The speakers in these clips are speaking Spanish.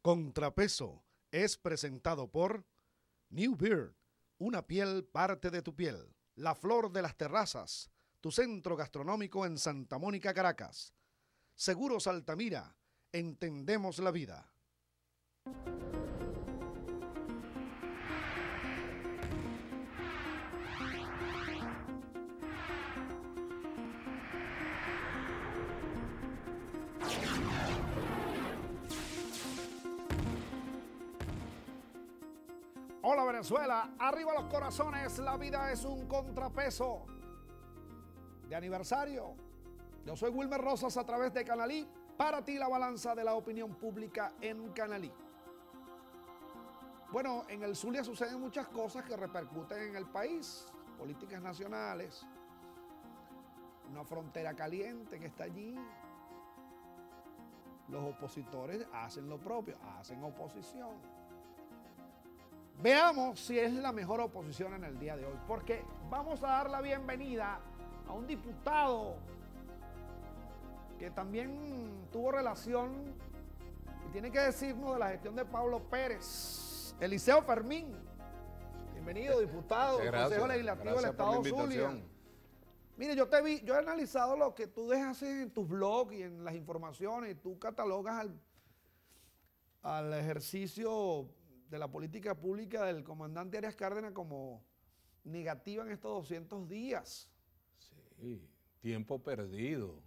Contrapeso es presentado por New Beard, una piel parte de tu piel. La Flor de las Terrazas, tu centro gastronómico en Santa Mónica, Caracas. Seguros Altamira, entendemos la vida. Hola Venezuela, arriba los corazones, la vida es un contrapeso. De aniversario, yo soy Wilmer Rosas a través de Canalí, para ti la balanza de la opinión pública en Canalí. Bueno, en el Zulia suceden muchas cosas que repercuten en el país, políticas nacionales, una frontera caliente que está allí. Los opositores hacen lo propio, hacen oposición. Veamos si es la mejor oposición en el día de hoy, porque vamos a dar la bienvenida a un diputado que también tuvo relación y tiene que decirnos de la gestión de Pablo Pérez, Eliseo Fermín. Bienvenido, diputado del Consejo Legislativo del Estado Zulia. Mire, yo he analizado lo que tú dejas en tus blogs y en las informaciones, y tú catalogas al ejercicio de la política pública del comandante Arias Cárdenas como negativa en estos 200 días. Sí, tiempo perdido.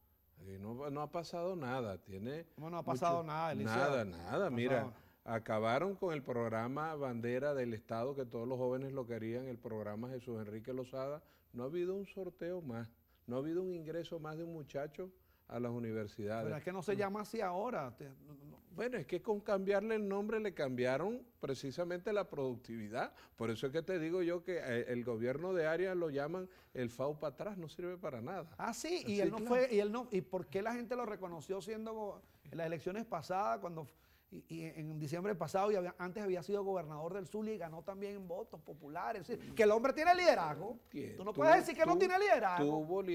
No ha pasado nada. ¿Cómo no ha pasado nada, Eliseo? Nada. Mira, acabaron con el programa Bandera del Estado, que todos los jóvenes lo querían, el programa Jesús Enrique Lozada. No ha habido un sorteo más, no ha habido un ingreso más de un muchacho a las universidades. Pero es que no se llama así ahora. Bueno, es que con cambiarle el nombre le cambiaron precisamente la productividad. Por eso es que te digo yo que el gobierno de Arias lo llaman el FAU para atrás, no sirve para nada. Ah, sí, y sí, él no claro. fue, ¿y por qué la gente lo reconoció siendo en las elecciones pasadas, y en diciembre pasado, y antes había sido gobernador del Zulia y ganó también en votos populares? Es decir, que el hombre tiene liderazgo. Tú no puedes decir que no tiene liderazgo.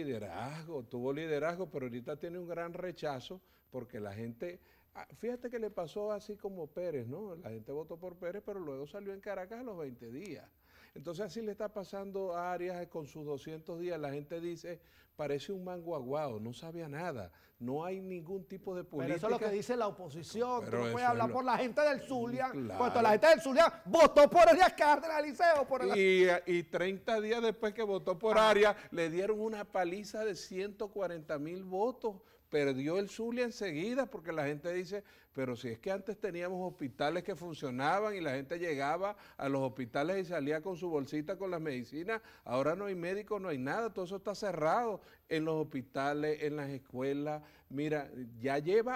Tuvo liderazgo, pero ahorita tiene un gran rechazo porque la gente, fíjate que le pasó así como Pérez, ¿no? La gente votó por Pérez, pero luego salió en Caracas a los 20 días. Entonces así le está pasando a Arias con sus 200 días. La gente dice, parece un mango aguado, no sabía nada, no hay ningún tipo de política. Pero eso es lo que dice la oposición. Pero tú no puedes hablar por la gente del Zulia, claro. cuando la gente del Zulia votó por Arias Cárdenas, Eliseo. Y 30 días después que votó por Arias, le dieron una paliza de 140,000 votos. Perdió el Zulia enseguida porque la gente dice, pero si es que antes teníamos hospitales que funcionaban y la gente llegaba a los hospitales y salía con su bolsita con las medicinas, ahora no hay médicos, no hay nada, todo eso está cerrado en los hospitales, en las escuelas. Mira, ya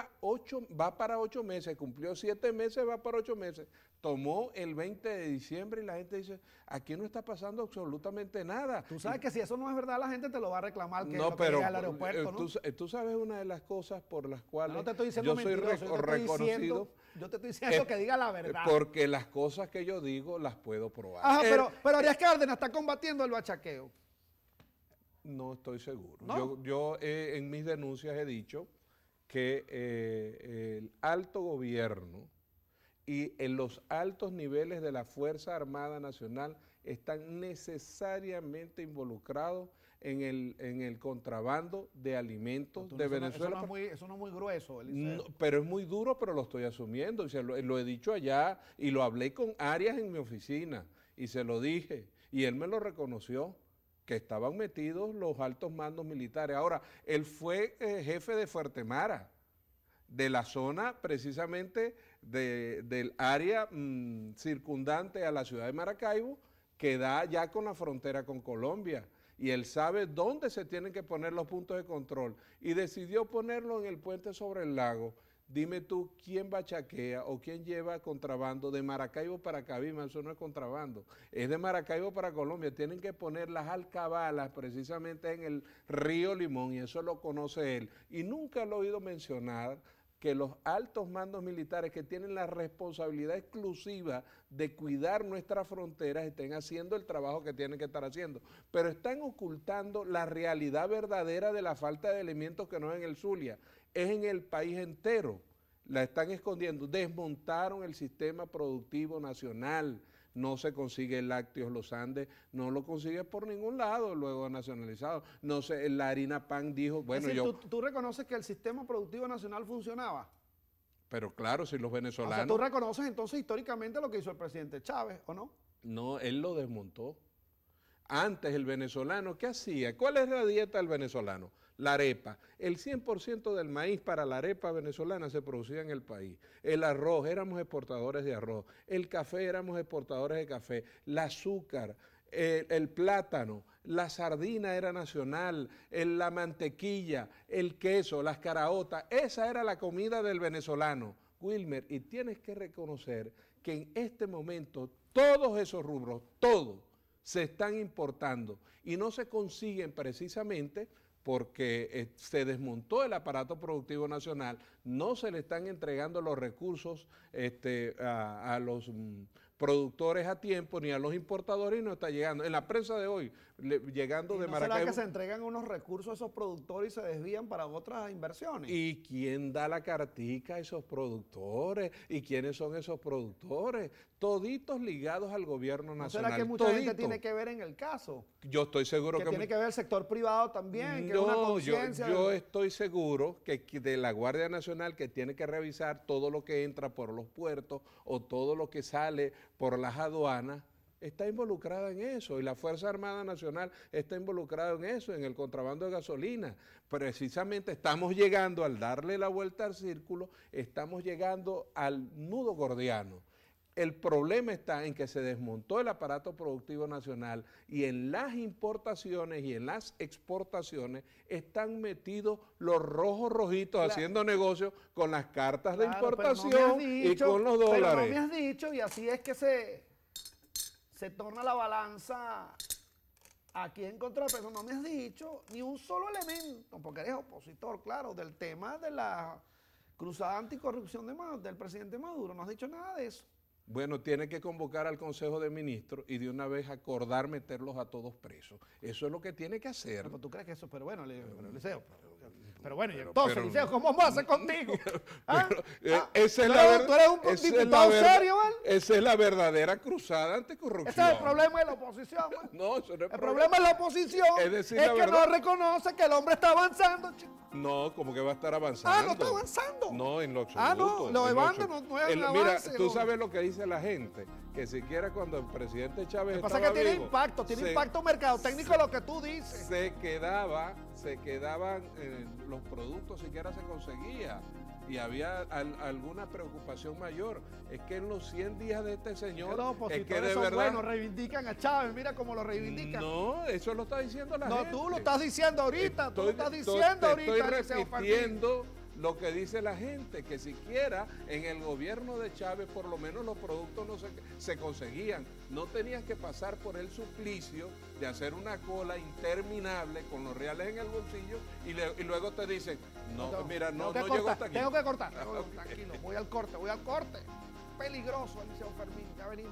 va para 8 meses, cumplió 7 meses, va para 8 meses. Tomó el 20 de diciembre y la gente dice, aquí no está pasando absolutamente nada. Tú sabes que si eso no es verdad, la gente te lo va a reclamar, que no, lo pero que al aeropuerto, ¿no? Tú sabes una de las cosas por las cuales no te estoy diciendo yo soy reconocido. Yo te estoy diciendo que diga la verdad. Porque las cosas que yo digo las puedo probar. Ajá, pero Arias Cárdenas está combatiendo el bachaqueo. No estoy seguro. ¿No? Yo en mis denuncias he dicho que el alto gobierno y en los altos niveles de la Fuerza Armada Nacional están necesariamente involucrados en el contrabando de alimentos de Venezuela. Eso no es muy grueso, Eliseo. No, pero es muy duro, pero lo estoy asumiendo. Y lo he dicho allá y lo hablé con Arias en mi oficina y se lo dije y él me lo reconoció, que estaban metidos los altos mandos militares. Ahora, él fue jefe de Fuertemara, de la zona precisamente del área circundante a la ciudad de Maracaibo, que da ya con la frontera con Colombia. Y él sabe dónde se tienen que poner los puntos de control. Y decidió ponerlo en el puente sobre el lago. Dime tú, ¿quién bachaquea o quién lleva contrabando de Maracaibo para Cabima? Eso no es contrabando, es de Maracaibo para Colombia. Tienen que poner las alcabalas precisamente en el río Limón y eso lo conoce él. Y nunca lo he oído mencionar que los altos mandos militares que tienen la responsabilidad exclusiva de cuidar nuestras fronteras estén haciendo el trabajo que tienen que estar haciendo, pero están ocultando la realidad verdadera de la falta de elementos que no es en el Zulia, es en el país entero. la están escondiendo. Desmontaron el sistema productivo nacional. No se consigue el lácteos Los Andes, no lo consigues por ningún lado, luego nacionalizado. No sé, la harina pan dijo, bueno, es decir, ¿tú reconoces que el sistema productivo nacional funcionaba? Pero claro, si los venezolanos... O sea, ¿tú reconoces entonces históricamente lo que hizo el presidente Chávez, o no? No, él lo desmontó. Antes el venezolano, ¿qué hacía? ¿Cuál es la dieta del venezolano? La arepa. El 100% del maíz para la arepa venezolana se producía en el país. El arroz, éramos exportadores de arroz. El café, éramos exportadores de café. El azúcar, el plátano, la sardina era nacional, la mantequilla, el queso, las caraotas. Esa era la comida del venezolano. Wilmer, y tienes que reconocer que en este momento todos esos rubros, todos, se están importando y no se consiguen precisamente porque se desmontó el aparato productivo nacional, no se le están entregando los recursos a los productores a tiempo, ni a los importadores, y no está llegando. En la prensa de hoy, llegando de Maracaibo... ¿Será que se entregan unos recursos a esos productores y se desvían para otras inversiones? ¿Y quién da la cartica a esos productores? ¿Y quiénes son esos productores? Toditos ligados al gobierno nacional. ¿No será que mucha gente tiene que ver en el caso? Yo estoy seguro que... tiene que ver el sector privado también, que no, es una conciencia... Yo estoy seguro que de la Guardia Nacional, que tiene que revisar todo lo que entra por los puertos o todo lo que sale por las aduanas, está involucrada en eso, y la Fuerza Armada Nacional está involucrada en eso, en el contrabando de gasolina. Precisamente estamos llegando, al darle la vuelta al círculo, estamos llegando al nudo gordiano. El problema está en que se desmontó el aparato productivo nacional y en las importaciones y en las exportaciones están metidos los rojos rojitos haciendo negocios con las cartas de importación y con los dólares. Pero no me has dicho, y así es que se torna la balanza aquí en contra, pero no me has dicho ni un solo elemento, porque eres opositor, claro, del tema de la cruzada anticorrupción del presidente Maduro. No has dicho nada de eso. Bueno, tiene que convocar al Consejo de Ministros y de una vez acordar meterlos a todos presos. Eso es lo que tiene que hacer. Pero tú crees que eso, pero bueno, Eliseo, pero bueno, y entonces, Eliseo, ¿cómo vamos a hacer contigo? ¿Ah? Esa es ¿Tú eres un diputado serio, ¿vale? Esa es la verdadera cruzada anticorrupción. Ese es el problema de la oposición, ¿vale? No, eso no es el problema de la oposición es que no reconoce que el hombre está avanzando, chico. No, como que va a estar avanzando. No está avanzando. No, en lo absoluto. No, lo de banda no es un avance. Mira, tú sabes lo que dice la gente, que siquiera cuando el presidente Chávez estaba vivo... Lo que pasa es que tiene impacto mercadotécnico lo que tú dices. Se quedaban los productos, siquiera se conseguía. Y había alguna preocupación mayor. Es que en los 100 días de este señor, es que de verdad... Bueno, reivindican a Chávez, mira cómo lo reivindican. No, eso lo está diciendo la gente. No, tú lo estás diciendo ahorita, Estoy repitiendo lo que dice la gente, que siquiera en el gobierno de Chávez por lo menos los productos no se conseguían. No tenías que pasar por el suplicio de hacer una cola interminable con los reales en el bolsillo y luego te dicen, no llegó hasta aquí. Tengo que cortar, tranquilo, voy al corte. Peligroso, Eliseo Fermín, ya venimos.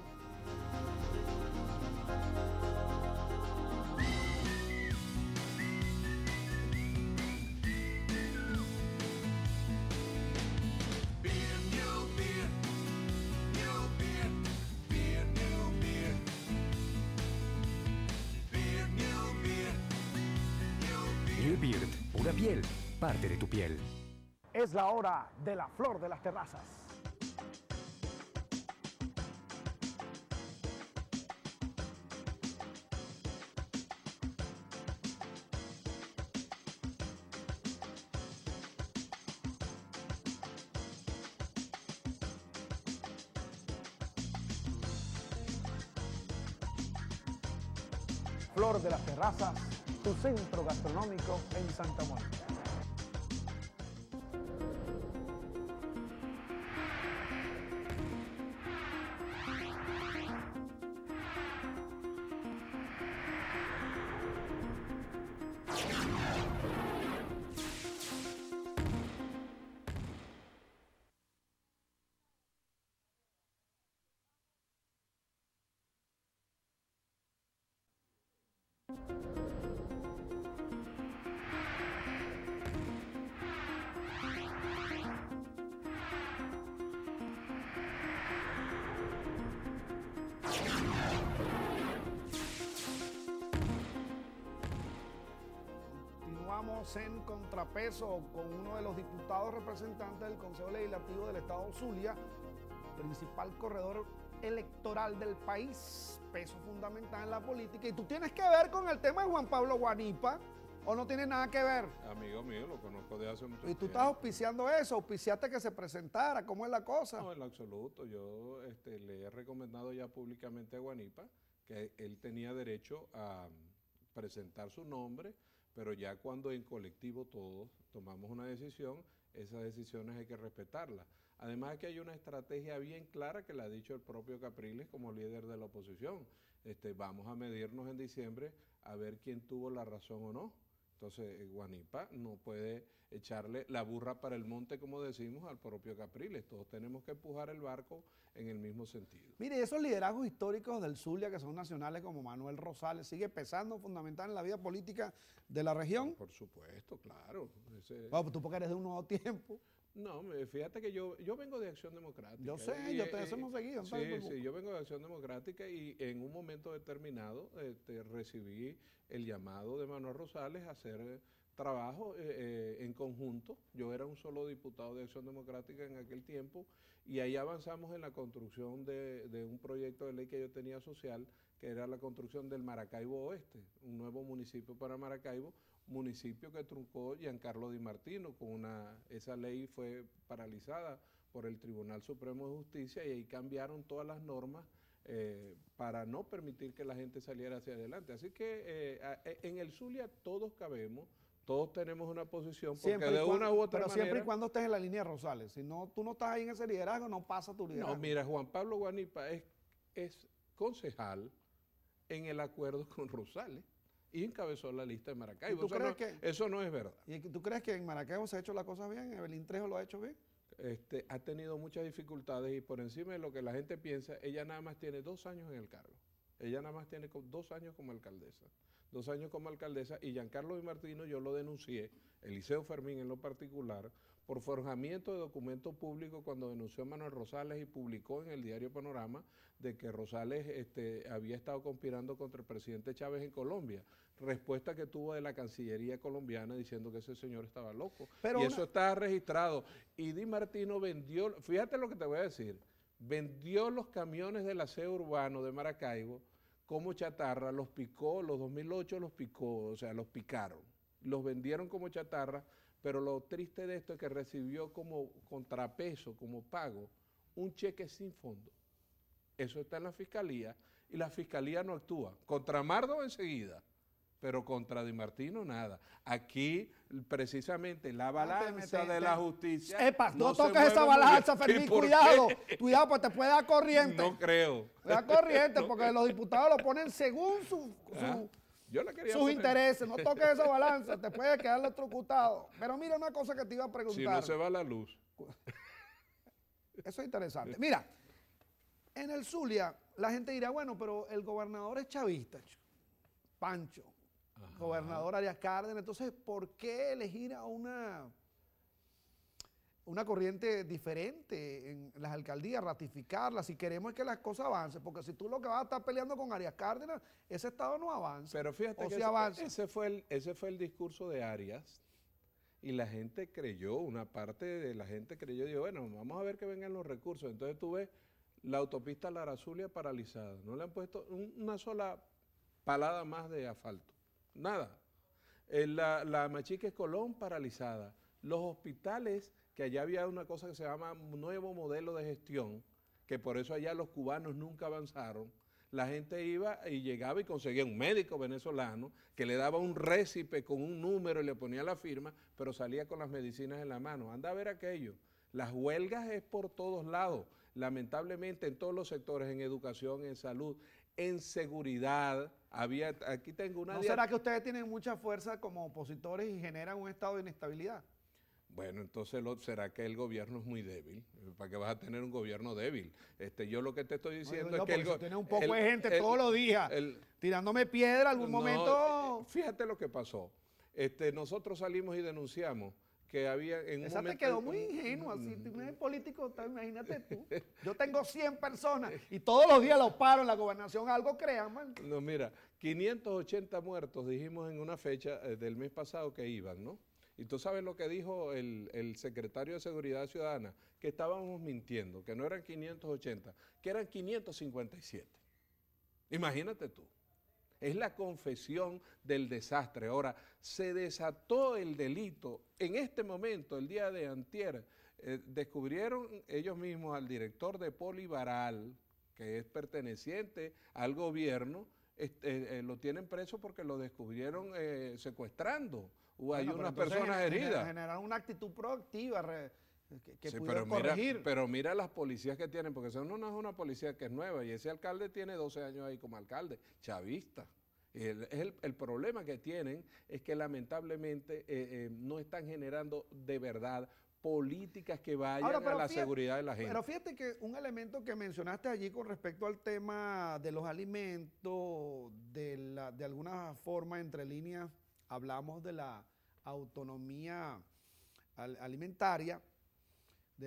New Beard, pura piel, parte de tu piel. Es la hora de la flor de las terrazas. Flor de las Terrazas, tu centro gastronómico en Santa Mónica. estamos en contrapeso con uno de los diputados representantes del Consejo Legislativo del Estado Zulia, principal corredor electoral del país, peso fundamental en la política. Y tú tienes que ver con el tema de Juan Pablo Guanipa, ¿o no tiene nada que ver? Amigo mío, lo conozco de hace mucho Y tú tiempo. estás auspiciando eso, auspiciaste que se presentara, ¿cómo es la cosa? No, en lo absoluto. Yo le he recomendado ya públicamente a Guanipa que él tenía derecho a presentar su nombre, pero ya cuando en colectivo todos tomamos una decisión, esas decisiones hay que respetarlas. Además que hay una estrategia bien clara que la ha dicho el propio Capriles como líder de la oposición. Vamos a medirnos en diciembre a ver quién tuvo la razón o no. Entonces, Guanipa no puede echarle la burra para el monte, como decimos, al propio Capriles. Todos tenemos que empujar el barco en el mismo sentido. Mire, esos liderazgos históricos del Zulia, que son nacionales como Manuel Rosales, ¿sigue pesando fundamental en la vida política de la región? Por supuesto, claro. Bueno, tú porque eres de un nuevo tiempo. No, fíjate que yo vengo de Acción Democrática. Yo sé, ya te hemos seguido. Sí, yo vengo de Acción Democrática y en un momento determinado recibí el llamado de Manuel Rosales a hacer trabajo en conjunto. Yo era un solo diputado de Acción Democrática en aquel tiempo y ahí avanzamos en la construcción de un proyecto de ley que yo tenía social, que era la construcción del Maracaibo Oeste, un nuevo municipio para Maracaibo, municipio que truncó Giancarlo Di Martino. Esa ley fue paralizada por el Tribunal Supremo de Justicia y ahí cambiaron todas las normas para no permitir que la gente saliera hacia adelante. Así que en el Zulia todos cabemos, todos tenemos una posición, porque Siempre de una u otra pero manera... siempre y cuando estés en la línea de Rosales. Si no, tú no estás ahí en ese liderazgo, no pasa tu liderazgo. No, mira, Juan Pablo Guanipa es concejal en el acuerdo con Rosales y encabezó la lista de Maracaibo. Eso no es verdad. ¿Y tú crees que en Maracaibo se ha hecho la cosa bien? ¿Evelyn Trejo lo ha hecho bien? Ha tenido muchas dificultades y por encima de lo que la gente piensa, ella nada más tiene 2 años en el cargo. Ella nada más tiene 2 años como alcaldesa. 2 años como alcaldesa y Giancarlo Di Martino yo lo denuncié, Eliseo Fermín en lo particular, por forjamiento de documentos públicos cuando denunció a Manuel Rosales y publicó en el diario Panorama de que Rosales había estado conspirando contra el presidente Chávez en Colombia. Respuesta que tuvo de la Cancillería colombiana diciendo que ese señor estaba loco. Y eso está registrado. Y Di Martino vendió, fíjate lo que te voy a decir, vendió los camiones del aseo urbano de Maracaibo como chatarra, los picó, los 2008 los picó, o sea, los picaron. Los vendieron como chatarra, pero lo triste de esto es que recibió como contrapeso, como pago, un cheque sin fondo. Eso está en la fiscalía y la fiscalía no actúa. Contra Mardo enseguida, pero contra Di Martino nada. Aquí precisamente la balanza de la justicia... ¡Epa! No toques esa balanza, Fermín, cuidado. Cuidado, pues te puede dar corriente. No creo. Te da corriente porque los diputados lo ponen según sus intereses. No toques esa balanza, te puede quedar electrocutado. Pero mira una cosa que te iba a preguntar. Si no se va la luz. Eso es interesante. Mira, en el Zulia la gente dirá, bueno, pero el gobernador es chavista, Pancho. Ajá. Gobernador Arias Cárdenas. Entonces, ¿por qué elegir a una corriente diferente en las alcaldías, ratificarla, si queremos que las cosas avancen? Porque si tú lo que vas a estar peleando con Arias Cárdenas, ese estado no avanza. Pero fíjate que ese fue el discurso de Arias y la gente creyó, una parte de la gente creyó, dijo, bueno, vamos a ver que vengan los recursos. Entonces tú ves la autopista Lara Zulia paralizada, no le han puesto una sola palada más de asfalto, nada. La Machiques Colón paralizada, los hospitales, que allá había una cosa que se llama nuevo modelo de gestión, que por eso allá los cubanos nunca avanzaron. La gente iba y llegaba y conseguía un médico venezolano que le daba un récipe con un número y le ponía la firma, pero salía con las medicinas en la mano. Anda a ver aquello. Las huelgas es por todos lados, lamentablemente en todos los sectores, en educación, en salud, en seguridad. Aquí tengo una... ¿No será que ustedes tienen mucha fuerza como opositores y generan un estado de inestabilidad? Bueno, entonces será que el gobierno es muy débil. ¿Para qué vas a tener un gobierno débil? Yo lo que te estoy diciendo es que tiene un poco de gente todos los días tirándome piedra algún momento. Fíjate lo que pasó. Nosotros salimos y denunciamos que había en un Esa momento... te quedó muy ingenua, así, tú eres político, imagínate tú. Yo tengo 100 personas y todos los días los paro en la gobernación, algo crean, man. No, mira, 580 muertos dijimos en una fecha del mes pasado que iban, ¿no? Y tú sabes lo que dijo el secretario de Seguridad Ciudadana, que estábamos mintiendo, que no eran 580, que eran 557. Imagínate tú. Es la confesión del desastre. Ahora, se desató el delito. En este momento, el día de antier, descubrieron ellos mismos al director de Polivaral, que es perteneciente al gobierno, lo tienen preso porque lo descubrieron secuestrando. Hay unas personas heridas. Generaron una actitud proactiva que sí, pudieron corregir. Pero mira las policías que tienen, porque eso no es una policía que es nueva, y ese alcalde tiene 12 años ahí como alcalde, chavista. El problema que tienen es que lamentablemente no están generando de verdad políticas que vayan a la seguridad de la gente. Pero fíjate que un elemento que mencionaste allí con respecto al tema de los alimentos, de alguna forma entre líneas hablamos de la autonomía alimentaria, de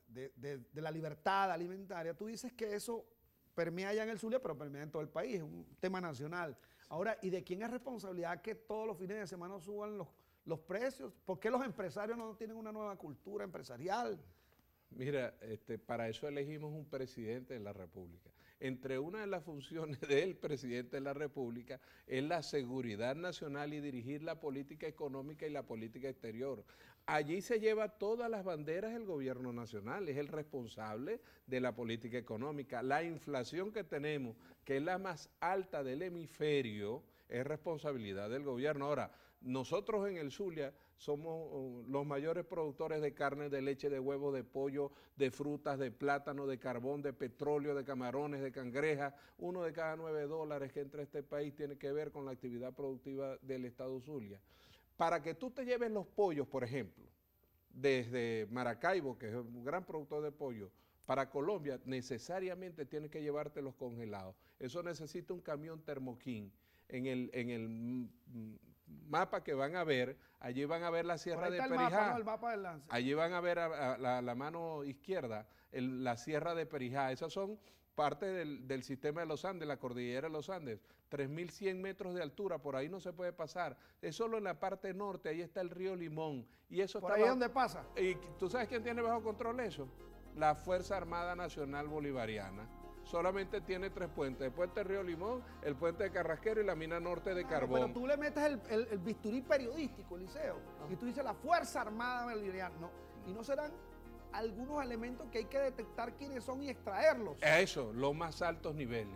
la libertad alimentaria. Tú dices que eso permea allá en el Zulia, pero permea en todo el país, es un tema nacional. Ahora, ¿y de quién es responsabilidad que todos los fines de semana suban los precios? ¿Por qué los empresarios no tienen una nueva cultura empresarial? Mira, para eso elegimos un presidente de la República. Entre una de las funciones del presidente de la República es la seguridad nacional y dirigir la política económica y la política exterior. Allí se lleva todas las banderas del gobierno nacional, es el responsable de la política económica. La inflación que tenemos, que es la más alta del hemisferio, es responsabilidad del gobierno. Ahora, nosotros en el Zulia somos los mayores productores de carne, de leche, de huevo, de pollo, de frutas, de plátano, de carbón, de petróleo, de camarones, de cangrejas. Uno de cada $9 que entra a este país tiene que ver con la actividad productiva del estado Zulia. Para que tú te lleves los pollos, por ejemplo, desde Maracaibo, que es un gran productor de pollo, para Colombia, necesariamente tienes que llevártelos congelados. Eso necesita un camión Termoquín. En el mapa que van a ver, allí van a ver la Sierra de Perijá. Mapa, ¿no? El mapa del Lance. Allí van a ver a la mano izquierda la Sierra de Perijá. Esas son parte del sistema de los Andes, la cordillera de los Andes. 3.100 metros de altura, por ahí no se puede pasar. Es solo en la parte norte, ahí está el río Limón. Y eso ¿Por ahí es donde pasa? ¿Y tú sabes quién tiene bajo control eso? La Fuerza Armada Nacional Bolivariana. Solamente tiene 3 puentes, el puente Río Limón, el puente de Carrasquero y la mina norte de Carbón. Pero tú le metes el bisturí periodístico, Eliseo, y tú dices la Fuerza Armada Bolivariana, no, y no serán algunos elementos que hay que detectar quiénes son y extraerlos. Eso, los más altos niveles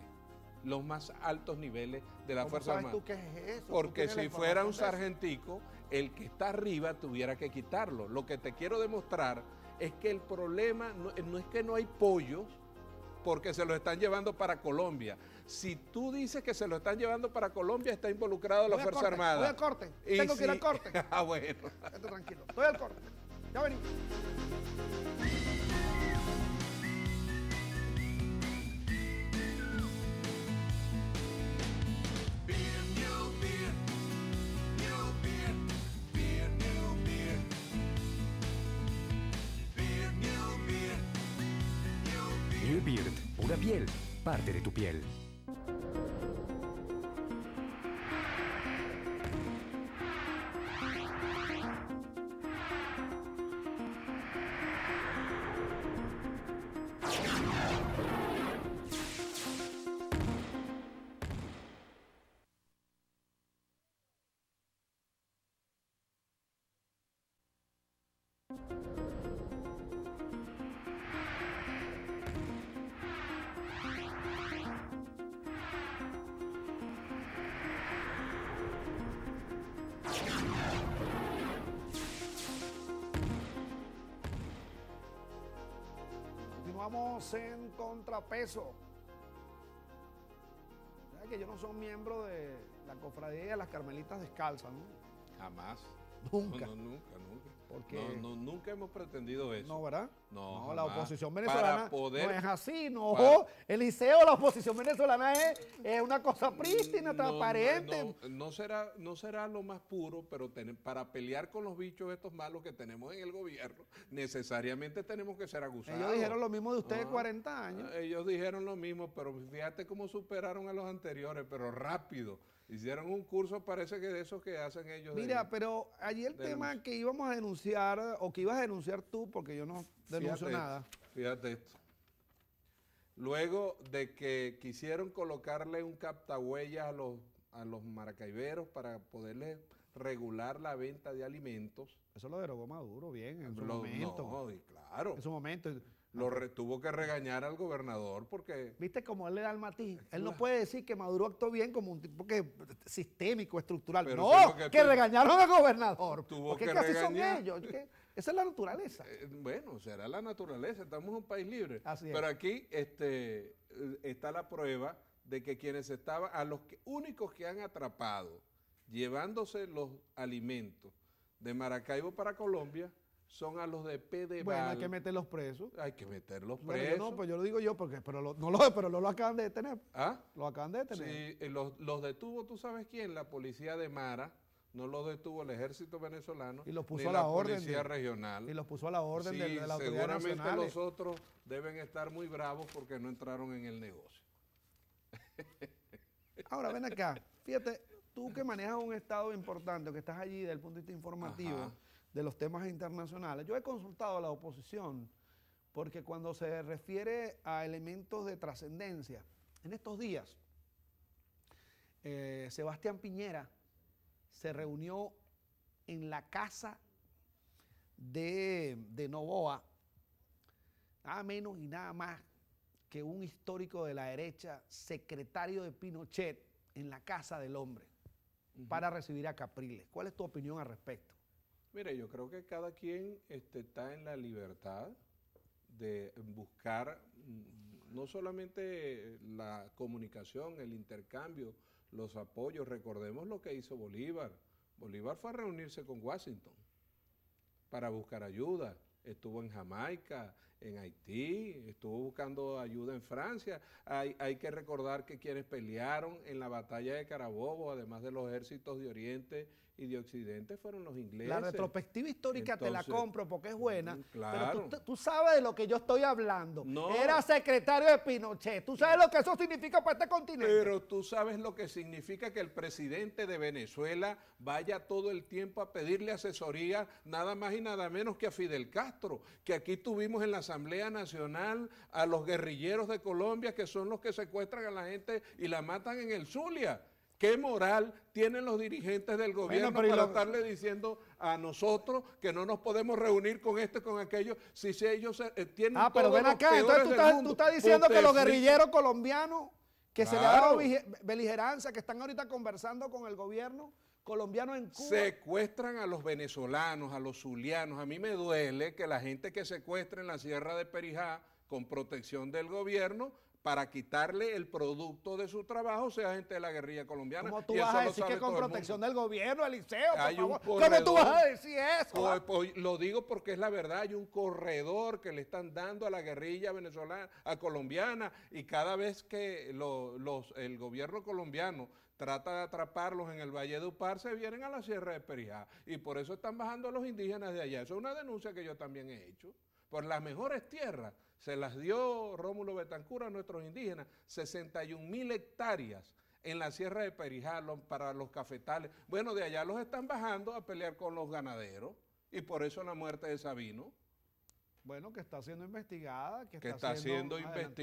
de la Fuerza Armada. ¿Cómo sabes tú qué es eso? Porque si fuera un sargentico, el que está arriba tuviera que quitarlo. Lo que te quiero demostrar es que el problema no es que no hay pollos, porque se lo están llevando para Colombia. Si tú dices que se lo están llevando para Colombia, está involucrado la Fuerza Armada. Voy al corte, tengo que ir al corte. Ah, bueno. Estate tranquilo, estoy al corte. Ya venimos. New Beard, una piel, parte de tu piel. Continuamos en Contrapeso. ¿Sabes que yo no soy miembro de la cofradía de las Carmelitas Descalzas, ¿no? Jamás. Nunca. No, nunca. Porque nunca hemos pretendido eso. no, ¿verdad? No, la jamás. oposición venezolana Para poder- no es así, no. para- Eliseo, la oposición venezolana es una cosa prístina, transparente. No será lo más puro, pero para pelear con los bichos estos malos que tenemos en el gobierno, necesariamente tenemos que ser acusados. Ellos dijeron lo mismo de ustedes Ah, 40 años. Ellos dijeron lo mismo, pero fíjate cómo superaron a los anteriores, pero rápido. Hicieron un curso, parece que de esos que hacen ellos. Mira, pero allí el tema que íbamos a denunciar, o que ibas a denunciar tú, porque yo no denuncio nada. Fíjate esto. Luego de que quisieron colocarle un captahuellas a los maracaiberos para poderles regular la venta de alimentos. Eso lo derogó Maduro, bien, en su lo- momento. No, y claro. En su momento. Tuvo que regañar al gobernador porque... ¿Viste cómo él le da el matiz? Él no puede decir que Maduro actuó bien como un tipo que sistémico, estructural. Pero No, tengo que- que regañaron al gobernador. Tuvo Porque que es que así son regañar. ellos. Esa es la naturaleza. Bueno, será la naturaleza, estamos en un país libre. Así es. Pero aquí está la prueba de que quienes estaban, únicos que han atrapado llevándose los alimentos de Maracaibo para Colombia son a los de Pedeval. Bueno, hay que meterlos presos. Hay que meterlos Bueno, presos. yo no, pues yo lo digo yo, pero no lo acaban de detener. ¿Ah? Lo acaban de detener. Sí, los detuvo, ¿tú sabes quién? La policía de Mara, no los detuvo el ejército venezolano, Y los puso ni a la la orden policía de- regional. Y los puso a la orden Sí, de la autoridad seguramente nacional. los otros deben estar muy bravos porque no entraron en el negocio. Ahora, ven acá. Fíjate, tú que manejas un estado importante, que estás allí desde el punto de vista informativo Ajá. de los temas internacionales, yo he consultado a la oposición porque cuando se refiere a elementos de trascendencia, en estos días, Sebastián Piñera se reunió en la casa de Noboa, nada menos y nada más que un histórico de la derecha, secretario de Pinochet, en la casa del hombre, para recibir a Capriles. ¿Cuál es tu opinión al respecto? Mire, yo creo que cada quien está en la libertad de buscar no solamente la comunicación, el intercambio, los apoyos. Recordemos lo que hizo Bolívar. Bolívar fue a reunirse con Washington para buscar ayuda. Estuvo en Jamaica, en Haití, estuvo buscando ayuda en Francia. Hay que recordar que quienes pelearon en la batalla de Carabobo, además de los ejércitos de Oriente y de Occidente, fueron los ingleses. La retrospectiva histórica te la Entonces, compro porque es buena, claro. pero tú sabes de lo que yo estoy hablando. No. Era secretario de Pinochet. ¿Tú sabes lo que eso significa para este continente? Pero tú sabes lo que significa que el presidente de Venezuela vaya todo el tiempo a pedirle asesoría nada más y nada menos que a Fidel Castro, que aquí tuvimos en la Asamblea Nacional a los guerrilleros de Colombia que son los que secuestran a la gente y la matan en el Zulia. ¿Qué moral tienen los dirigentes del gobierno para estarle diciendo a nosotros que no nos podemos reunir con esto y con aquello si ellos tienen pero todos ven los acá, peores entonces del tú mundo? estás diciendo que los Buteflika. guerrilleros colombianos que se le ha dado Claro. beligerancia, que están ahorita conversando con el gobierno colombiano en Cuba. Secuestran a los venezolanos, a los zulianos. A mí me duele que la gente que secuestra en la Sierra de Perijá con protección del gobierno para quitarle el producto de su trabajo sea gente de la guerrilla colombiana. ¿Cómo tú Y vas eso a lo decir sabe que con todo el protección mundo. del gobierno, Eliseo, por Hay un favor? ¿Cómo tú vas a corredor. decir eso? Pues, lo digo porque es la verdad, hay un corredor que le están dando a la guerrilla venezolana, a colombiana, y cada vez que el gobierno colombiano trata de atraparlos en el Valle de Upar, se vienen a la Sierra de Perijá, y por eso están bajando a los indígenas de allá. Eso es una denuncia que yo también he hecho. Por las mejores tierras se las dio Rómulo Betancur a nuestros indígenas, 61,000 hectáreas en la Sierra de Perijá para los cafetales. Bueno, de allá los están bajando a pelear con los ganaderos y por eso la muerte de Sabino. Bueno, que está siendo investigada. Que está siendo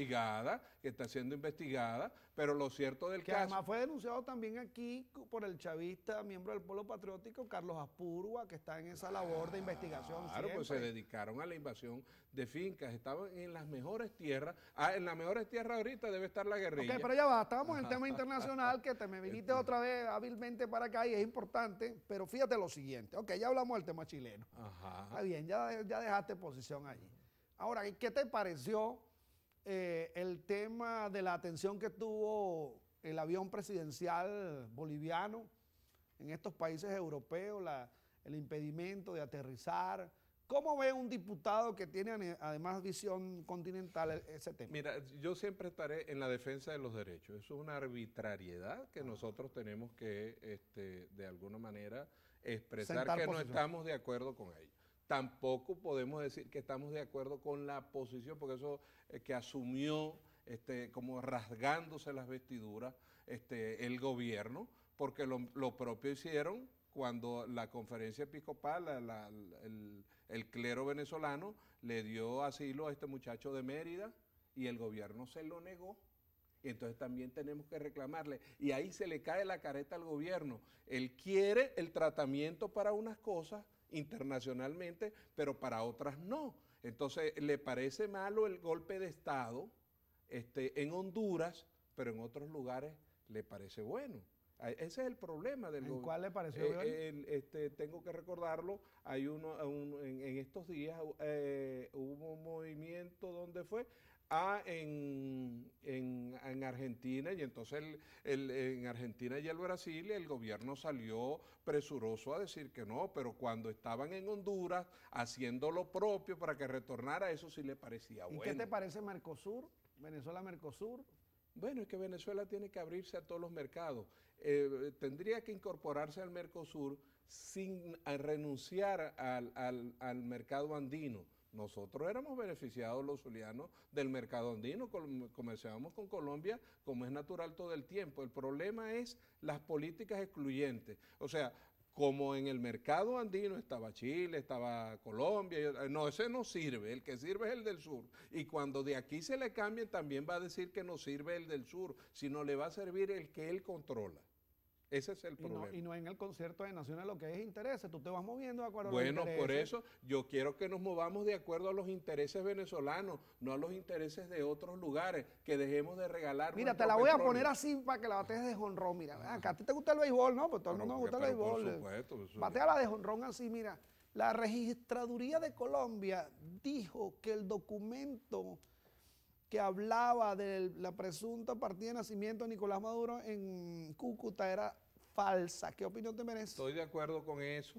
investigada, pero lo cierto del Que caso... además fue denunciado también aquí por el chavista, miembro del Pueblo Patriótico, Carlos Aspurua, que está en esa labor de investigación. Claro, pues se siempre. dedicaron a la invasión de fincas, estaban en las mejores tierras. En las mejores tierras ahorita debe estar la guerrilla. Ok, pero ya va, estábamos en el tema internacional, que te me viniste otra vez hábilmente para acá y es importante, pero fíjate lo siguiente. Ok, ya hablamos del tema chileno. Ajá. Está bien, ya dejaste posición allí. Ahora, ¿qué te pareció el tema de la atención que tuvo el avión presidencial boliviano en estos países europeos, el impedimento de aterrizar. ¿Cómo ve un diputado que tiene además visión continental ese tema? Mira, yo siempre estaré en la defensa de los derechos. Eso es una arbitrariedad que nosotros tenemos que, de alguna manera, expresar Sentar que no posición. estamos de acuerdo con ello. Tampoco podemos decir que estamos de acuerdo con la posición, porque eso que asumió como rasgándose las vestiduras el gobierno, porque lo propio hicieron cuando la conferencia episcopal, el clero venezolano, le dio asilo a este muchacho de Mérida y el gobierno se lo negó. Y entonces también tenemos que reclamarle. Y ahí se le cae la careta al gobierno. Él quiere el tratamiento para unas cosas internacionalmente, pero para otras no. Entonces le parece malo el golpe de Estado en Honduras, pero en otros lugares le parece bueno. Ese es el problema del gobierno. ¿En cuál le pareció bueno? Tengo que recordarlo, hay en estos días hubo un movimiento donde fue en Argentina, y entonces en Argentina y el Brasil el gobierno salió presuroso a decir que no, pero cuando estaban en Honduras haciendo lo propio para que retornara, eso sí le parecía ¿Y bueno. qué te parece Mercosur? Venezuela-Mercosur. Bueno, es que Venezuela tiene que abrirse a todos los mercados. Tendría que incorporarse al Mercosur sin renunciar al mercado andino. Nosotros éramos beneficiados los zulianos del mercado andino, comerciábamos con Colombia como es natural todo el tiempo. El problema es las políticas excluyentes. O sea, como en el mercado andino estaba Chile, estaba Colombia, no, ese no sirve, el que sirve es el del sur. Y cuando de aquí se le cambien, también va a decir que no sirve el del sur, sino le va a servir el que él controla. Ese es el problema. Y no en el concierto de naciones lo que es intereses, tú te vas moviendo de acuerdo a los Bueno, intereses. por eso yo quiero que nos movamos de acuerdo a los intereses venezolanos, no a los intereses de otros lugares, que dejemos de regalar. Mira, te la voy a poner así para que la batees de jonrón. Mira, acá a ti te gusta el béisbol, ¿no? Pues todo el mundo nos gusta el béisbol. Por supuesto. Batea de jonrón así, mira. La Registraduría de Colombia dijo que el documento que hablaba de la presunta partida de nacimiento de Nicolás Maduro en Cúcuta era falsa. ¿Qué opinión te merece? Estoy de acuerdo con eso.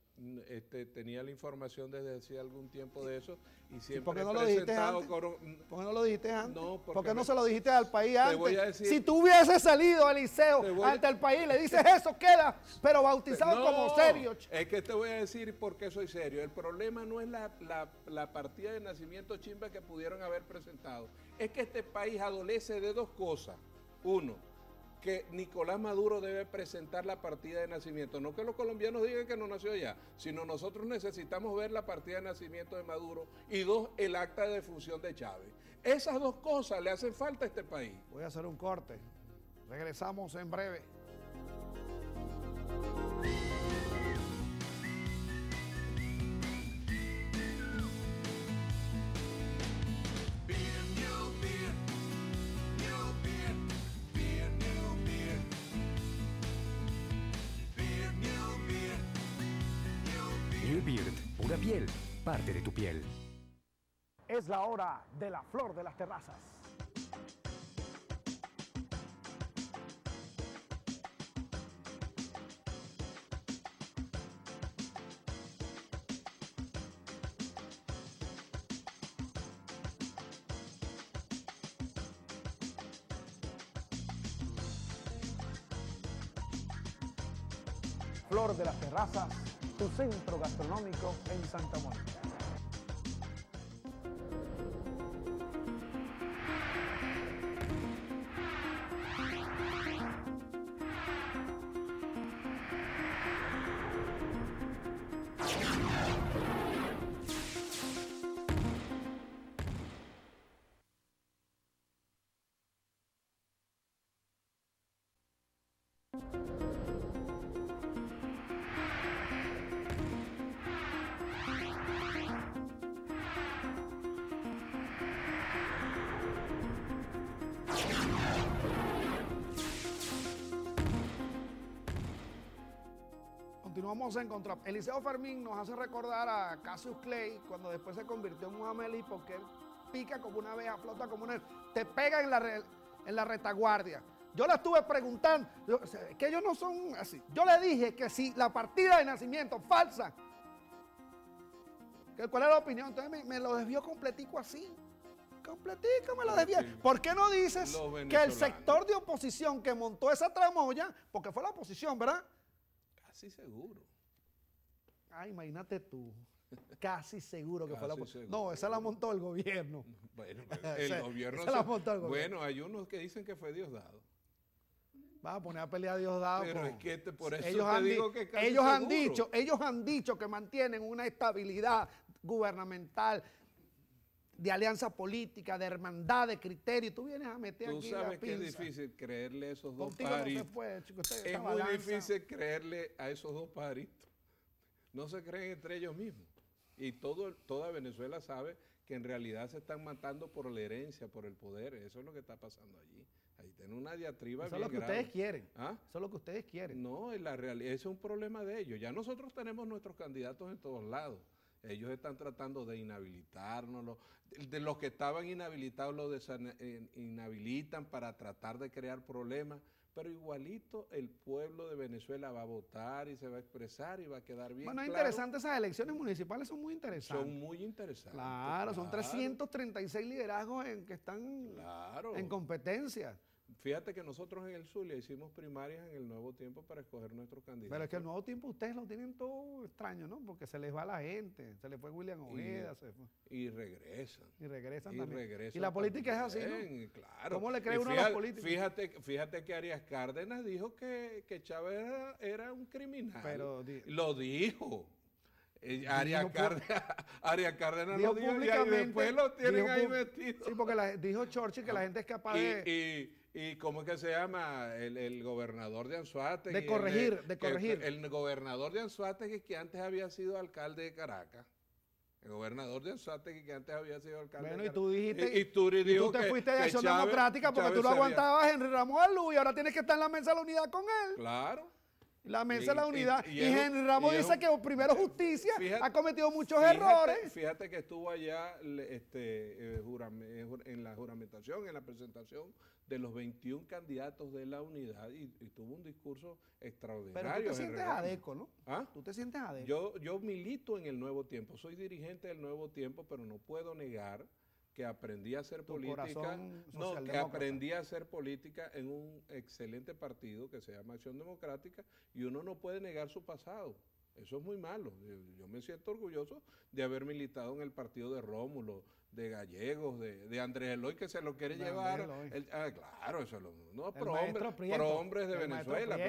Tenía la información desde hace algún tiempo de eso y siempre ¿Por qué no he lo dijiste presentado antes? ¿Por qué no lo dijiste antes? No, ¿Por qué no se lo dijiste al país antes? voy a decir- Si tú hubieses salido, Eliseo, ante el país, le dices eso, queda, pero bautizado como serio. Es que te voy a decir por qué soy serio. El problema no es la partida de nacimiento chimba que pudieron haber presentado. Es que este país adolece de dos cosas. Uno, que Nicolás Maduro debe presentar la partida de nacimiento. No que los colombianos digan que no nació allá, sino nosotros necesitamos ver la partida de nacimiento de Maduro. Y dos, el acta de defunción de Chávez. Esas dos cosas le hacen falta a este país. Voy a hacer un corte. Regresamos en breve. New Beard, una piel, parte de tu piel. Es la hora de la flor de las terrazas. Flor de las Terrazas, tu centro gastronómico en Santa Mónica. Continuamos en contra. Eliseo Fermín nos hace recordar a Cassius Clay cuando después se convirtió en Muhammad Ali, porque él pica como una abeja, flota como una... Te pega en la retaguardia. Yo la estuve preguntando, que ellos no son así. Yo le dije que si la partida de nacimiento falsa, que cuál era la opinión, entonces me lo desvió completico así. Completico me lo desvió. ¿Por qué no dices que el sector de oposición que montó esa tramoya, porque fue la oposición, ¿verdad? Casi seguro. Ay, imagínate tú. Casi seguro que fue la oposición. Seguro. No, esa la montó el gobierno. Bueno, el gobierno la montó el gobierno. Bueno, hay unos que dicen que fue Diosdado. Vas a poner a pelear a Diosdado. Pero es que por eso ellos te digo que casi ellos han dicho que mantienen una estabilidad gubernamental, de alianza política, de hermandad, de criterio. Tú vienes a meter aquí la pinza. Tú sabes que es difícil creerle a esos dos Contigo pajaritos. no se puede, chico, Es muy difícil creerle a esos dos pajaritos. No se creen entre ellos mismos. Y toda Venezuela sabe que en realidad se están matando por la herencia, por el poder. Eso es lo que está pasando allí. Ahí tienen una diatriba Eso bien es lo que grave. ustedes quieren. ¿Ah? Eso es lo que ustedes quieren. No, en la realidad, ese es un problema de ellos. Ya nosotros tenemos nuestros candidatos en todos lados. Ellos están tratando de inhabilitarnos. De los que estaban inhabilitados los inhabilitan para tratar de crear problemas. Pero igualito el pueblo de Venezuela va a votar y se va a expresar y va a quedar bien. Bueno, es claro. interesante, esas elecciones municipales son muy interesantes. Son muy interesantes. Claro, son 336 liderazgos que están en competencia. Fíjate que nosotros en el Zulia hicimos primarias en el Nuevo Tiempo para escoger nuestros candidatos. Pero es que el Nuevo Tiempo ustedes lo tienen todo extraño, ¿no? Porque se les va la gente, se les fue William Ojeda, se fue. Y regresan. Y regresan Y también. regresan Y la política también, es así, ¿no? Claro. ¿Cómo le cree uno a la política? Fíjate que Arias Cárdenas dijo que Chávez era un criminal. Pero lo dijo. Arias Cárdenas dijo lo dijo públicamente, y después lo tienen ahí metido. Sí, porque dijo Churchill que la gente es capaz ¿Y cómo es que se llama? El gobernador de Anzoátegui. De corregir. El gobernador de Anzoátegui que antes había sido alcalde de Caracas. El gobernador de Anzoátegui que antes había sido alcalde de Caracas. Y tú dijiste, y tú te fuiste de Acción Democrática porque tú lo aguantabas a Henry Ramos Alú y ahora tienes que estar en la mesa de la unidad con él. Claro. La mesa de la unidad. Y Henry Ramos y dice que primero Justicia ha cometido muchos fíjate, errores. Fíjate que estuvo allá en la juramentación, en la presentación de los 21 candidatos de la unidad y tuvo un discurso extraordinario. Pero tú te sientes adeco, ¿no? ¿Ah? Tú te sientes adeco. Yo milito en el Nuevo Tiempo, soy dirigente del Nuevo Tiempo, pero no puedo negar que aprendí a hacer política, que aprendí a hacer política en un excelente partido que se llama Acción Democrática y uno no puede negar su pasado. Eso es muy malo. Yo me siento orgulloso de haber militado en el partido de Rómulo, de Gallegos, de Andrés Eloy, que se lo quiere llevar. Claro, eso no, pro hombres de Venezuela.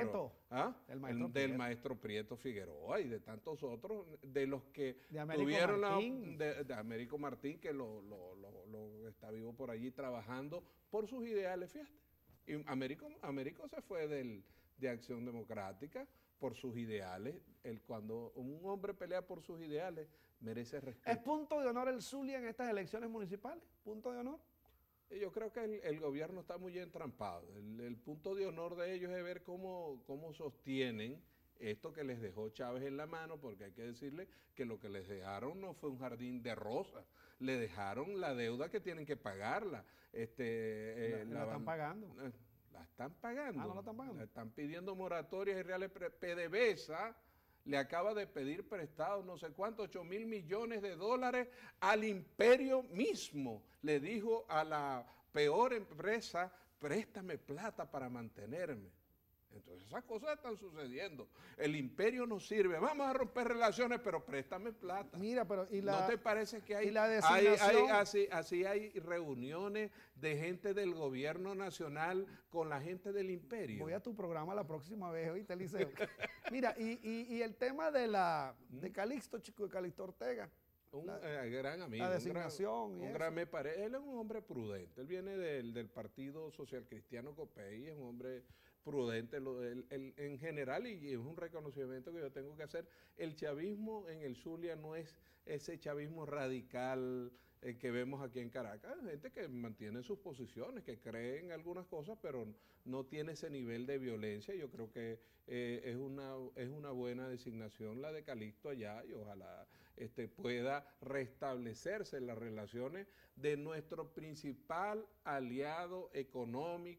Del maestro Prieto Figueroa y de tantos otros, de los que tuvieron de Américo Martín, que lo está vivo por allí trabajando por sus ideales, fíjate. Y Américo se fue de Acción Democrática por sus ideales. Cuando un hombre pelea por sus ideales, merece respeto. ¿Es punto de honor el Zulia en estas elecciones municipales? ¿Punto de honor? Yo creo que el gobierno está muy entrampado. El punto de honor de ellos es ver cómo sostienen esto que les dejó Chávez en la mano, porque hay que decirle que lo que les dejaron no fue un jardín de rosas, le dejaron la deuda que tienen que pagarla. La están pagando. La están pagando. No la están pagando. Le están pidiendo moratorias y reales. PDVSA le acaba de pedir prestados no sé cuántos, 8.000 millones de dólares al imperio mismo. Le dijo a la peor empresa, préstame plata para mantenerme. Entonces esas cosas están sucediendo. El imperio no sirve. Vamos a romper relaciones, pero préstame plata. Mira, pero ¿no te parece que hay así hay reuniones de gente del gobierno nacional con la gente del imperio? Voy a tu programa la próxima vez, ¿oíste, Eliseo? Mira, y el tema de Calixto, chico, de Calixto Ortega. Un gran amigo. La designación. Me parece. Él es un hombre prudente. Él viene del Partido Social Cristiano Copey, es un hombre prudente en general y es un reconocimiento que yo tengo que hacer. El chavismo en el Zulia no es ese chavismo radical que vemos aquí en Caracas. Gente que mantiene sus posiciones, que cree en algunas cosas, pero no tiene ese nivel de violencia. Yo creo que es una buena designación la de Calixto allá y ojalá pueda restablecerse las relaciones de nuestro principal aliado económico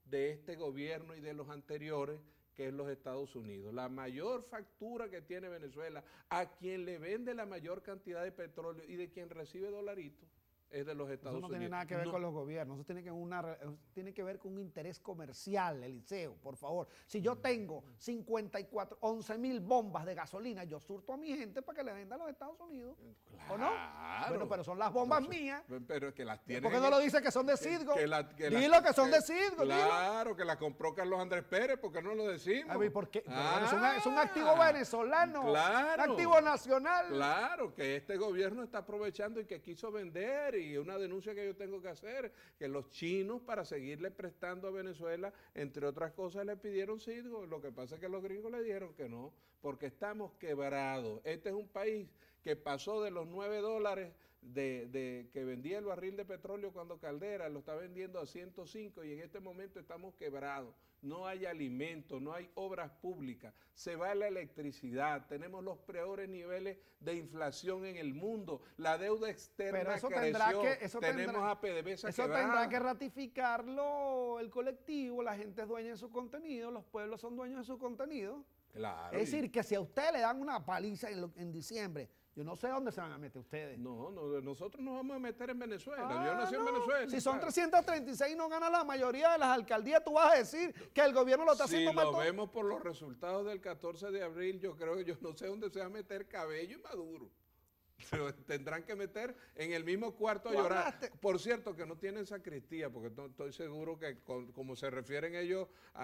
de este gobierno y de los anteriores, que es los Estados Unidos. La mayor factura que tiene Venezuela, a quien le vende la mayor cantidad de petróleo y de quien recibe dolaritos, es de los Estados Unidos. Eso no tiene nada que ver con los gobiernos, eso tiene que ver con un interés comercial, Eliseo, por favor. Si yo tengo 11,000 bombas de gasolina, yo surto a mi gente para que le venda a los Estados Unidos. Claro. ¿O no? Bueno, pero son las bombas mías. Pero que las tienen. ¿Por qué no lo dice que son de Citgo? Dilo que son de Citgo. Claro, que la compró Carlos Andrés Pérez, ¿por qué no lo decimos? ¿Por qué? Es un activo venezolano, claro, un activo nacional. Claro, que este gobierno está aprovechando y que quiso vender, y una denuncia que yo tengo que hacer, que los chinos, para seguirle prestando a Venezuela, entre otras cosas, le pidieron Citgo. Lo que pasa es que los gringos le dijeron que no, porque estamos quebrados. Este es un país que pasó de los $9 que vendía el barril de petróleo cuando Caldera, lo está vendiendo a 105, y en este momento estamos quebrados. No hay alimentos, no hay obras públicas, se va la electricidad, tenemos los peores niveles de inflación en el mundo, la deuda externa creció, tenemos a PDVSA eso tendrá que ratificarlo el colectivo, la gente es dueña de su contenido, los pueblos son dueños de su contenido. Claro. Es decir, que si a usted le dan una paliza en diciembre, yo no sé dónde se van a meter ustedes. No, nosotros nos vamos a meter en Venezuela. Yo nací en Venezuela. Si son 336 y no gana la mayoría de las alcaldías, tú vas a decir que el gobierno lo está haciendo mal. Si lo vemos por los resultados del 14 de abril, yo creo que yo no sé dónde se va a meter Cabello y Maduro. Se tendrán que meter en el mismo cuarto a llorar. Por cierto, que no tienen sacristía, porque estoy seguro que como se refieren ellos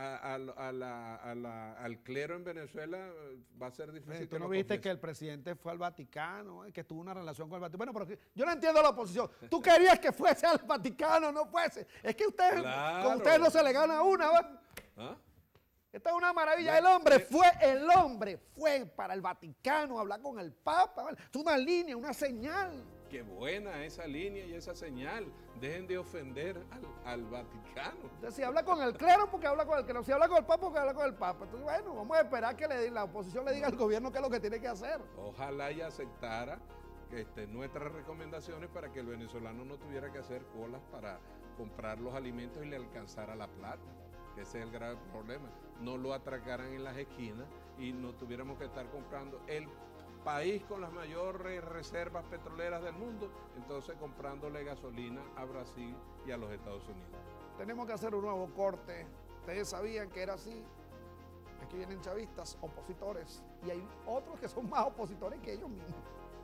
al clero en Venezuela, va a ser difícil. ¿Tú no viste que el presidente fue al Vaticano, que tuvo una relación con el Vaticano? Bueno, pero yo no entiendo la oposición. Tú querías que fuese al Vaticano, no fuese. Es que ustedes, claro, con ustedes no se le gana una, ¿va? ¿Ah? Esta es una maravilla. El hombre fue para el Vaticano a hablar con el Papa. Es una línea, una señal. Qué buena esa línea y esa señal. Dejen de ofender al Vaticano. Entonces, si habla con el clero, porque habla con el clero. Si habla con el Papa, porque habla con el Papa. Entonces, bueno, vamos a esperar que la oposición le diga al gobierno qué es lo que tiene que hacer. Ojalá y aceptara nuestras recomendaciones para que el venezolano no tuviera que hacer colas para comprar los alimentos y le alcanzara la plata. Ese es el grave problema. No lo atracaran en las esquinas y no tuviéramos que estar comprando el país con las mayores reservas petroleras del mundo, entonces comprándole gasolina a Brasil y a los Estados Unidos. Tenemos que hacer un nuevo corte. Ustedes sabían que era así. Aquí vienen chavistas, opositores, y hay otros que son más opositores que ellos mismos.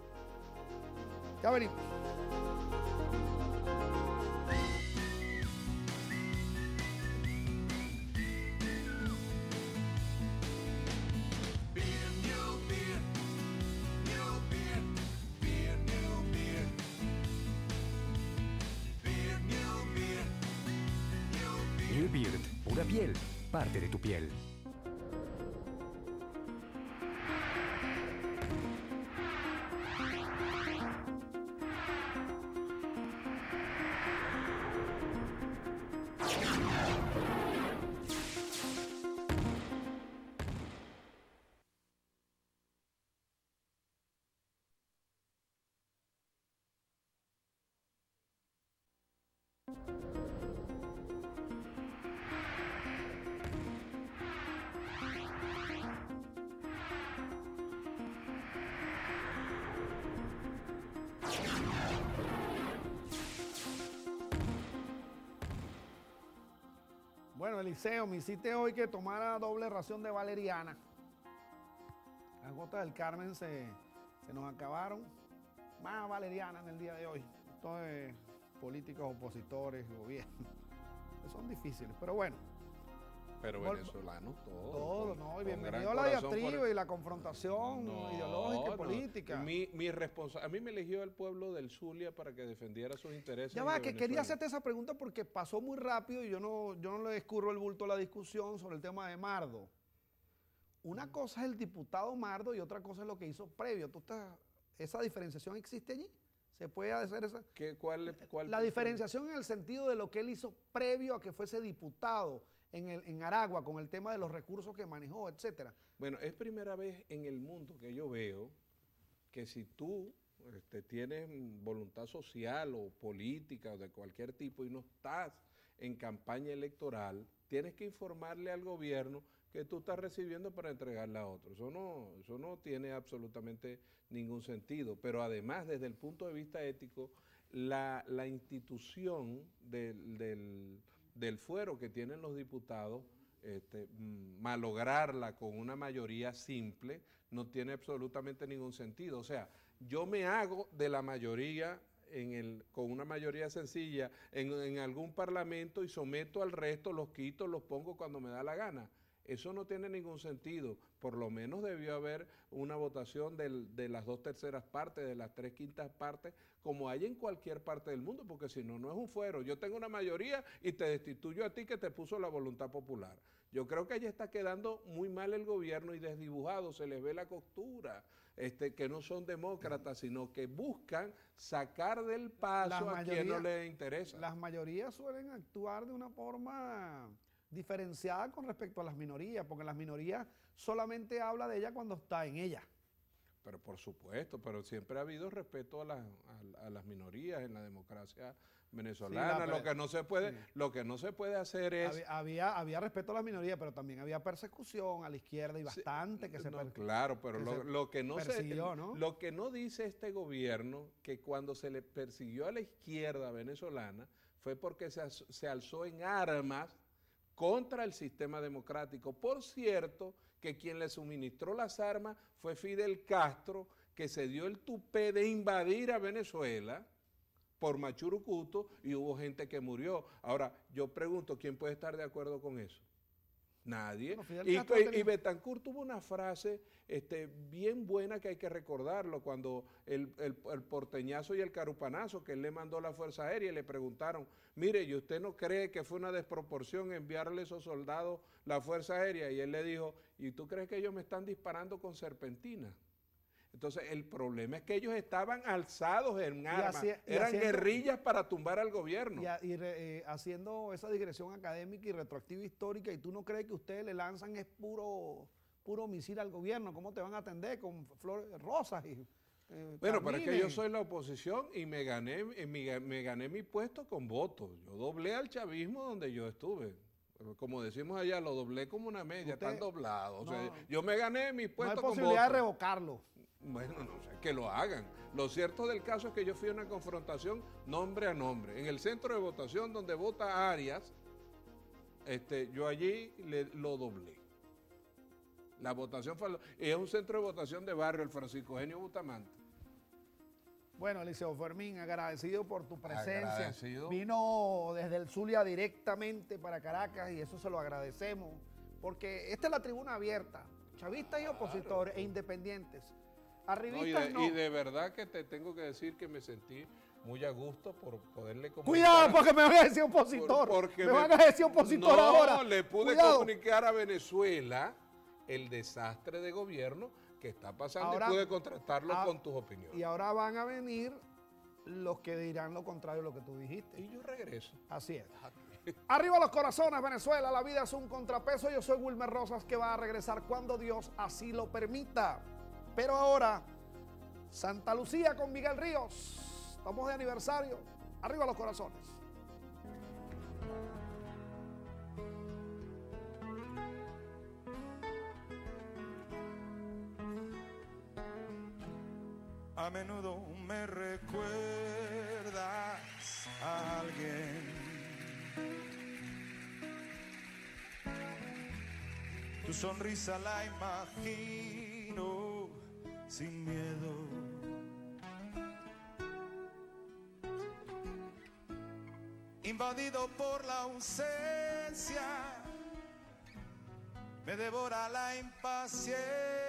Ya venimos. New Beard, pura piel, parte de tu piel. Bueno, Eliseo, me hiciste hoy que tomara doble ración de valeriana. Las gotas del Carmen se nos acabaron. Más valeriana en el día de hoy. Esto es políticos, opositores, gobierno. Son difíciles, pero bueno. Pero venezolanos todos. Todos, ¿no? Y bienvenido a la diatriba y la confrontación ideológica y política. A mí me eligió el pueblo del Zulia para que defendiera sus intereses. Ya va, que quería hacerte esa pregunta porque pasó muy rápido y yo no le escurro el bulto a la discusión sobre el tema de Mardo. Una cosa es el diputado Mardo y otra cosa es lo que hizo previo. ¿Esa diferenciación existe allí? ¿Se puede hacer esa? ¿Cuál la diferenciación en el sentido de lo que él hizo previo a que fuese diputado en Aragua con el tema de los recursos que manejó, etcétera. Bueno, es primera vez en el mundo que yo veo que si tú tienes voluntad social o política o de cualquier tipo y no estás en campaña electoral, tienes que informarle al gobierno que tú estás recibiendo para entregarla a otro. Eso no tiene absolutamente ningún sentido. Pero además, desde el punto de vista ético, la institución del fuero que tienen los diputados, malograrla con una mayoría simple, no tiene absolutamente ningún sentido. O sea, yo me hago de la mayoría con una mayoría sencilla en algún parlamento y someto al resto, los quito, los pongo cuando me da la gana. Eso no tiene ningún sentido. Por lo menos debió haber una votación de las 2/3 partes, de las 3/5 partes, como hay en cualquier parte del mundo, porque si no, no es un fuero. Yo tengo una mayoría y te destituyo a ti que te puso la voluntad popular. Yo creo que allí está quedando muy mal el gobierno y desdibujado, se les ve la costura, que no son demócratas, sino que buscan sacar del paso a quien no les interesa. Las mayorías suelen actuar de una forma diferenciada con respecto a las minorías, porque las minorías solamente habla de ella cuando está en ella. Pero por supuesto, pero siempre ha habido respeto a las minorías en la democracia venezolana. Sí, lo que no se puede hacer es... Había respeto a las minorías, pero también había persecución a la izquierda y bastante sí, que se claro, pero lo que no persiguió, ¿no? Lo que no dice este gobierno, que cuando se le persiguió a la izquierda venezolana, fue porque se alzó en armas contra el sistema democrático. Por cierto, que quien le suministró las armas fue Fidel Castro, que se dio el tupé de invadir a Venezuela por Machurucuto y hubo gente que murió. Ahora, yo pregunto, ¿quién puede estar de acuerdo con eso? Nadie. Bueno, y Betancourt tuvo una frase bien buena que hay que recordarlo, cuando el porteñazo y el carupanazo que él le mandó a la Fuerza Aérea y le preguntaron, mire, ¿y usted no cree que fue una desproporción enviarle esos soldados la Fuerza Aérea? Y él le dijo, ¿y tú crees que ellos me están disparando con serpentina? Entonces, el problema es que ellos estaban alzados en armas, eran guerrillas para tumbar al gobierno. Haciendo esa digresión académica y retroactiva histórica, ¿y tú no crees que ustedes le lanzan es puro misil al gobierno? ¿Cómo te van a atender con flores rosas? Bueno, pero es que yo soy la oposición y me gané mi puesto con votos. Yo doblé al chavismo donde yo estuve. Como decimos allá, lo doblé como una media, están doblados. No, o sea, yo me gané mi puesto con votos. No hay posibilidad de revocarlo. Bueno, no sé, que lo hagan. Lo cierto del caso es que yo fui a una confrontación nombre a nombre. En el centro de votación donde vota Arias, yo allí lo doblé. La votación fue... Es un centro de votación de barrio, el Francisco Eugenio Bustamante. Bueno, Eliseo Fermín, agradecido por tu presencia. Agradecido. Vino desde el Zulia directamente para Caracas y eso se lo agradecemos, porque esta es la tribuna abierta, chavistas y opositores e independientes. Arribistas no. Y de verdad que te tengo que decir que me sentí muy a gusto por poderle comunicar. Cuidado, porque me van a decir opositor. Me van a decir opositor ahora. No, le pude comunicar a Venezuela el desastre de gobierno que está pasando ahora, y pude contrastarlo con tus opiniones. Y ahora van a venir los que dirán lo contrario de lo que tú dijiste. Y yo regreso. Así es. Arriba los corazones, Venezuela, la vida es un contrapeso. Yo soy Wilmer Rosas, que va a regresar cuando Dios así lo permita. Pero ahora, Santa Lucía con Miguel Ríos. Estamos de aniversario. Arriba los corazones. A menudo me recuerdas a alguien. Tu sonrisa la imagino sin miedo. Invadido por la ausencia, me devora la impaciencia.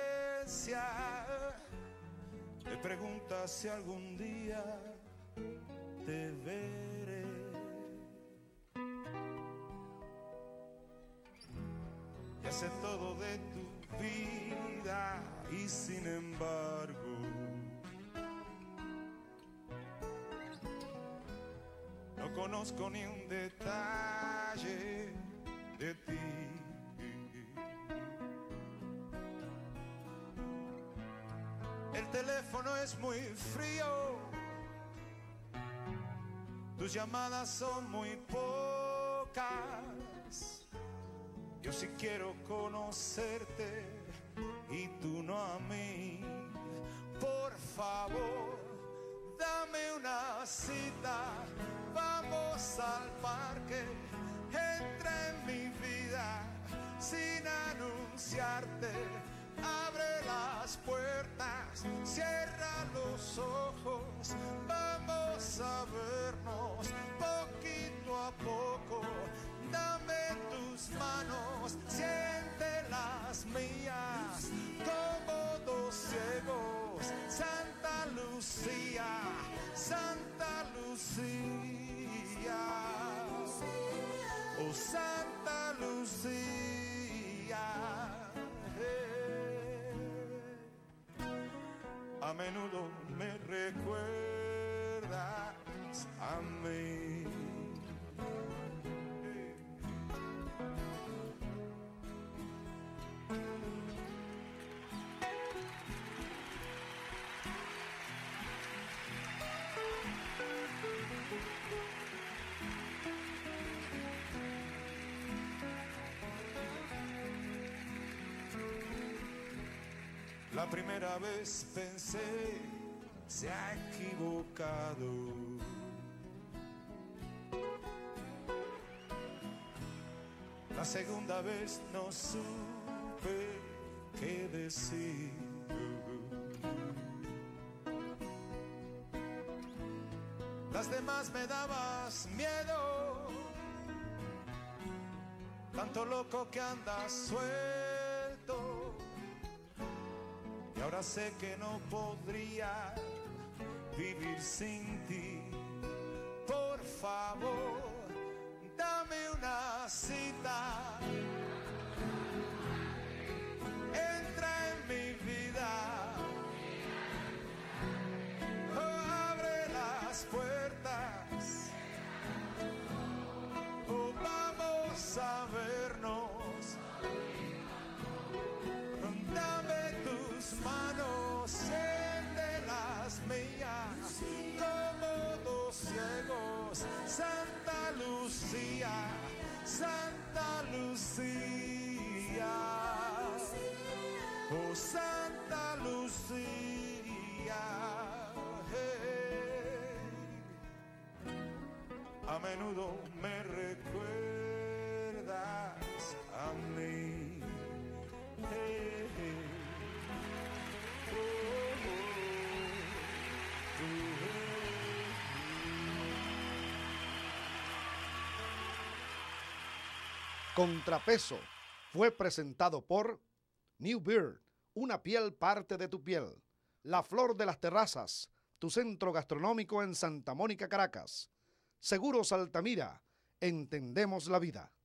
Me preguntas si algún día te veré. Ya sé todo de tu vida y sin embargo no conozco ni un detalle de ti. El teléfono es muy frío, tus llamadas son muy pocas. Yo sí quiero conocerte y tú no a mí. Por favor, dame una cita, vamos al parque. Entra en mi vida sin anunciarte. Abre las puertas, cierra los ojos. Vamos a vernos poquito a poco. Dame tus manos, siente las mías, como dos ciegos. Santa Lucía, Santa Lucía, oh Santa Lucía. A menudo me recuerdas a mí. La primera vez pensé, se ha equivocado. La segunda vez no supe qué decir. Las demás me dabas miedo, tanto loco que andas suelto. Y ahora sé que no podría vivir sin ti. Por favor, dame una cita. Entra en mi vida. Oh, abre las puertas. Oh, vamos a vernos. Dame tus manos, siente las mías, como dos ciegos. Santa Lucía, Santa Lucía, oh Santa Lucía. Hey. A menudo me recuerdas a mí. Hey, hey. Oh, oh, Contrapeso fue presentado por New Beard, una piel parte de tu piel. La Flor de las Terrazas, tu centro gastronómico en Santa Mónica, Caracas. Seguros Altamira, entendemos la vida.